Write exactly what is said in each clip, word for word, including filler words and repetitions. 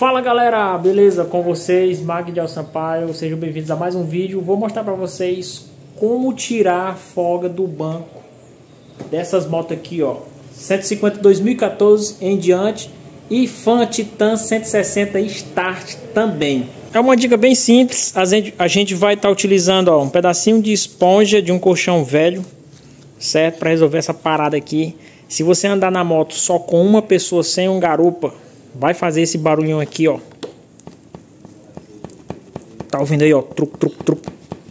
Fala galera, beleza? Com vocês, Magdiel Sampaio, sejam bem-vindos a mais um vídeo. Vou mostrar para vocês como tirar a folga do banco dessas motos aqui, ó, cento e cinquenta dois mil e quatorze em diante e Fan Titan cento e sessenta Start também. É uma dica bem simples. A gente, a gente vai estar tá utilizando, ó, um pedacinho de esponja de um colchão velho, certo? Para resolver essa parada aqui. Se você andar na moto só com uma pessoa sem um garupa, vai fazer esse barulhinho aqui, ó. Tá ouvindo aí, ó? Truc, truc, truc.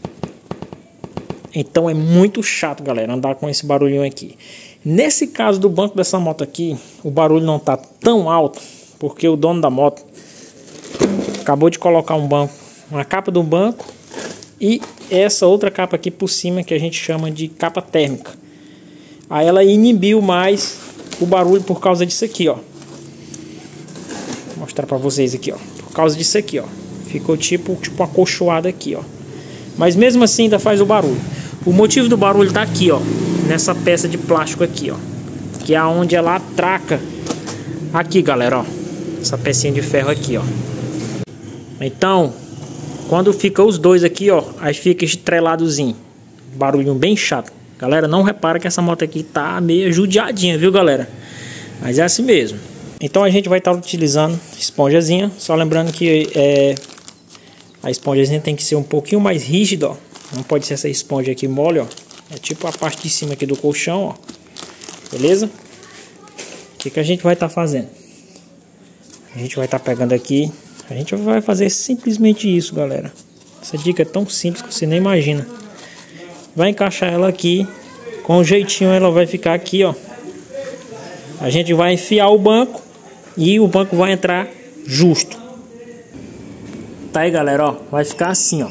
Então é muito chato, galera, andar com esse barulhinho aqui. Nesse caso do banco dessa moto aqui, o barulho não tá tão alto, porque o dono da moto acabou de colocar um banco, uma capa do banco e essa outra capa aqui por cima, que a gente chama de capa térmica. Aí ela inibiu mais o barulho por causa disso aqui, ó. Vou mostrar pra vocês aqui, ó. Por causa disso aqui, ó. Ficou tipo, tipo uma acolchoada aqui, ó. Mas mesmo assim ainda faz o barulho. O motivo do barulho tá aqui, ó. Nessa peça de plástico aqui, ó. Que é onde ela atraca. Aqui, galera, ó. Essa pecinha de ferro aqui, ó. Então, quando fica os dois aqui, ó, aí fica estreladozinho. Barulhinho bem chato. Galera, não repara que essa moto aqui tá meio judiadinha, viu, galera? Mas é assim mesmo. Então a gente vai estar utilizando esponjazinha. Só lembrando que é, a esponjazinha tem que ser um pouquinho mais rígida, ó. Não pode ser essa esponja aqui mole, ó. É tipo a parte de cima aqui do colchão, ó. Beleza? O que, que a gente vai estar fazendo? A gente vai estar pegando aqui. A gente vai fazer simplesmente isso, galera. Essa dica é tão simples que você nem imagina. Vai encaixar ela aqui. Com um jeitinho ela vai ficar aqui, ó. A gente vai enfiar o banco e o banco vai entrar justo. Tá aí, galera, ó. Vai ficar assim, ó.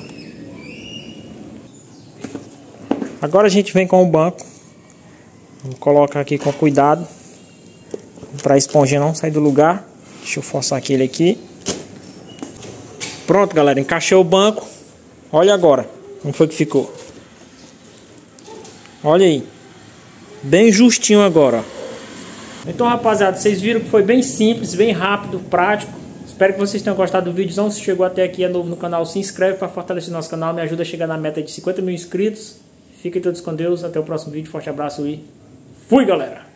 Agora a gente vem com o banco. Vamos colocar aqui com cuidado para a esponjinha não sair do lugar. Deixa eu forçar aquele aqui. Pronto, galera, encaixei o banco. Olha agora como foi que ficou. Olha aí. Bem justinho agora, ó. Então, rapaziada, vocês viram que foi bem simples, bem rápido, prático. Espero que vocês tenham gostado do vídeo. Então, se chegou até aqui, é novo no canal, se inscreve para fortalecer nosso canal. Me ajuda a chegar na meta de cinquenta mil inscritos. Fiquem todos com Deus. Até o próximo vídeo. Forte abraço e fui, galera!